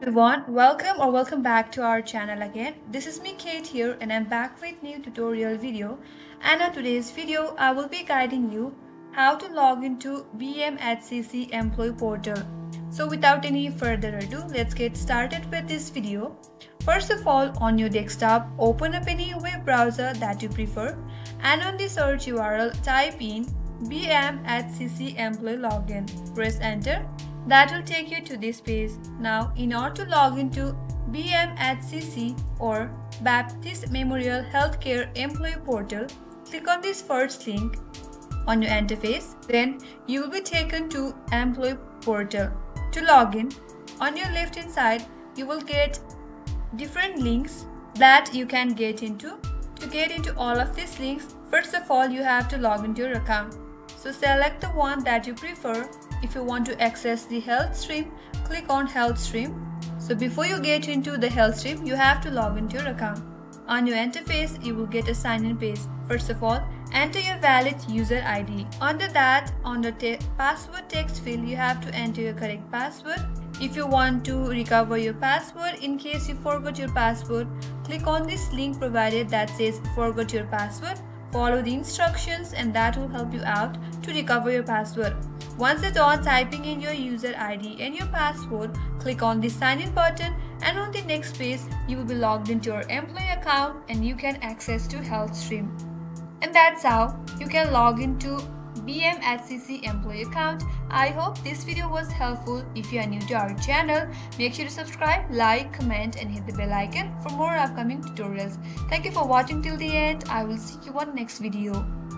Everyone, welcome back to our channel again. This is me Kate here and I'm back with new tutorial video, and on today's video I will be guiding you how to log into BMHCC employee portal. So without any further ado, let's get started with this video. First of all, on your desktop, open up any web browser that you prefer, and on the search URL type in BMHCC employee login. Press enter. That will take you to this page. Now, in order to log into BMHCC or Baptist Memorial Healthcare Employee Portal, click on this first link on your interface. Then you will be taken to Employee Portal. To log in, on your left hand side, you will get different links that you can get into. To get into all of these links, first of all, you have to log into your account. So select the one that you prefer. If you want to access the health stream, click on health stream. So before you get into the health stream, you have to log into your account. On your interface, you will get a sign-in page. First of all, enter your valid user ID. Under that, on the password text field, you have to enter your correct password. If you want to recover your password in case you forgot your password, click on this link provided that says forgot your password. Follow the instructions and that will help you out to recover your password. Once you're done typing in your user ID and your password, click on the sign in button, and on the next page you will be logged into your employee account and you can access to health stream. And that's how you can log into BMHCC employee account. I hope this video was helpful. If you are new to our channel, make sure to subscribe, like, comment and hit the bell icon for more upcoming tutorials. Thank you for watching till the end. I will see you on next video.